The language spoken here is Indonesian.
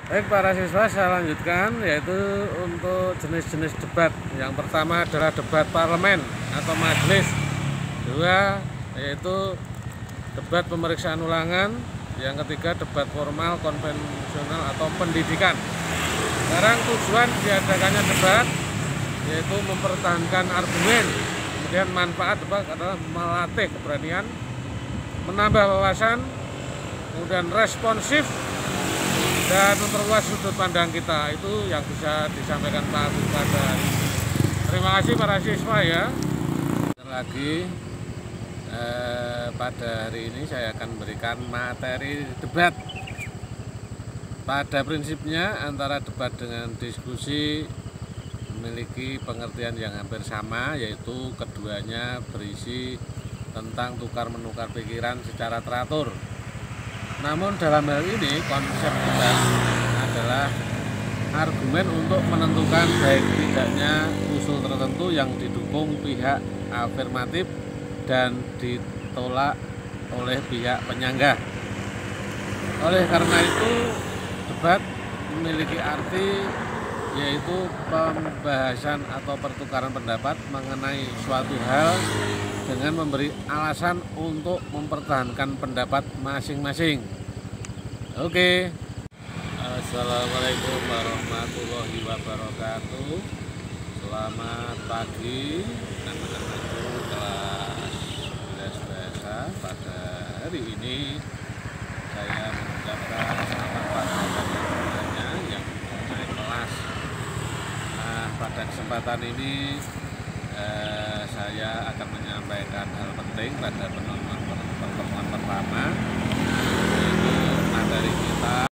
Baik para siswa, saya lanjutkan yaitu untuk jenis-jenis debat. Yang pertama adalah debat parlemen atau majelis. Dua yaitu debat pemeriksaan ulangan. Yang ketiga debat formal konvensional atau pendidikan. Sekarang tujuan diadakannya debat yaitu mempertahankan argumen. Kemudian manfaat debat adalah melatih keberanian, menambah wawasan, kemudian responsif, dan memperluas sudut pandang kita. Itu yang bisa disampaikan Pak Agus pada hari ini. Terima kasih para siswa ya. Lagi pada hari ini saya akan memberikan materi debat. Pada prinsipnya antara debat dengan diskusi memiliki pengertian yang hampir sama, yaitu keduanya berisi tentang tukar-menukar pikiran secara teratur. Namun dalam hal ini konsep debat adalah argumen untuk menentukan baik tidaknya usul tertentu yang didukung pihak afirmatif dan ditolak oleh pihak penyanggah. Oleh karena itu debat memiliki arti yaitu pembahasan atau pertukaran pendapat mengenai suatu hal dengan memberi alasan untuk mempertahankan pendapat masing-masing. Oke. Assalamualaikum warahmatullahi wabarakatuh. Selamat pagi anak-anakku kelas 11 bahasa. Pada hari ini saya mengucapkan selamat pagi bagi semuanya yang naik kelas. Nah, pada kesempatan ini saya akan menyampaikan hal penting pada pertemuan pertama, yaitu materi kita